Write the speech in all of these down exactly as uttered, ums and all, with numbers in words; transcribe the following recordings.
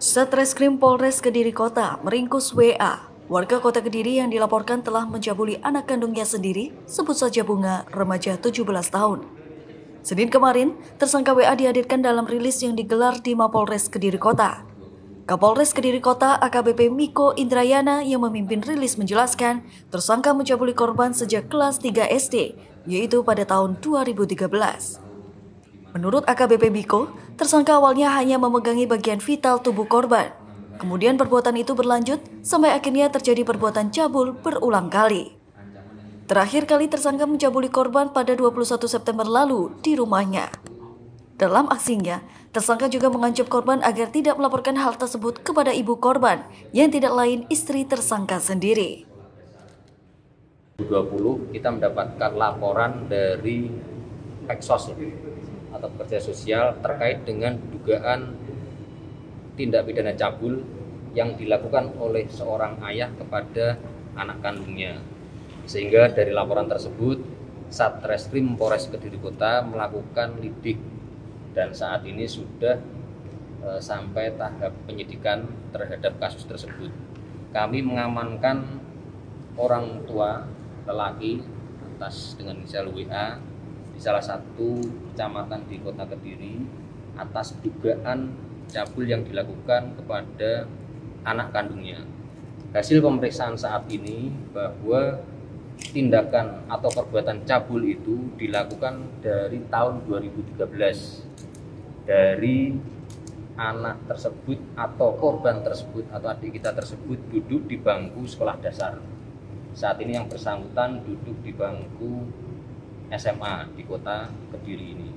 Satreskrim Polres Kediri Kota meringkus W A, warga Kota Kediri yang dilaporkan telah mencabuli anak kandungnya sendiri, sebut saja Bunga, remaja tujuh belas tahun. Senin kemarin, tersangka W A dihadirkan dalam rilis yang digelar di Mapolres Kediri Kota. Kapolres Kediri Kota A K B P Miko Indrayana yang memimpin rilis menjelaskan, tersangka mencabuli korban sejak kelas tiga S D, yaitu pada tahun dua ribu tiga belas. Menurut A K B P Miko, tersangka awalnya hanya memegangi bagian vital tubuh korban. Kemudian perbuatan itu berlanjut sampai akhirnya terjadi perbuatan cabul berulang kali. Terakhir kali tersangka mencabuli korban pada dua puluh satu September lalu di rumahnya. Dalam aksinya, tersangka juga mengancam korban agar tidak melaporkan hal tersebut kepada ibu korban yang tidak lain istri tersangka sendiri. dua ribu dua puluh kita mendapatkan laporan dari Peksos atau pekerja sosial terkait dengan dugaan tindak pidana cabul yang dilakukan oleh seorang ayah kepada anak kandungnya. Sehingga dari laporan tersebut, Satreskrim Polres Kediri Kota melakukan lidik dan saat ini sudah e, sampai tahap penyidikan terhadap kasus tersebut. Kami mengamankan orang tua lelaki atas dengan inisial W A di salah satu kecamatan di Kota Kediri atas dugaan cabul yang dilakukan kepada anak kandungnya. Hasil pemeriksaan saat ini bahwa tindakan atau perbuatan cabul itu dilakukan dari tahun dua ribu tiga belas dari anak tersebut atau korban tersebut atau adik kita tersebut duduk di bangku sekolah dasar. Saat ini yang bersangkutan duduk di bangku S M A di Kota Kediri ini.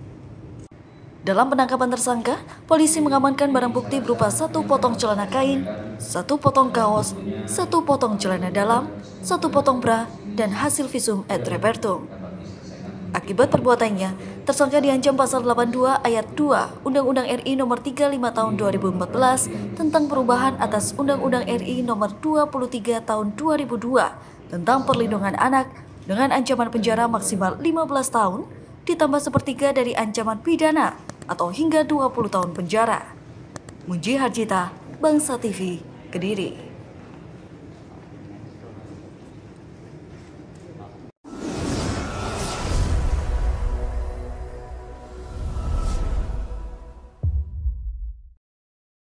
Dalam penangkapan tersangka, polisi mengamankan barang bukti berupa satu potong celana kain, satu potong kaos, satu potong celana dalam, satu potong bra, dan hasil visum et repertum. Akibat perbuatannya, tersangka diancam pasal delapan puluh dua ayat dua Undang-Undang R I nomor tiga puluh lima tahun dua ribu empat belas tentang perubahan atas Undang-Undang R I nomor dua puluh tiga tahun dua ribu dua tentang perlindungan anak dengan ancaman penjara maksimal lima belas tahun ditambah sepertiga dari ancaman pidana atau hingga dua puluh tahun penjara. Munji Harjita, Bangsa T V, Kediri.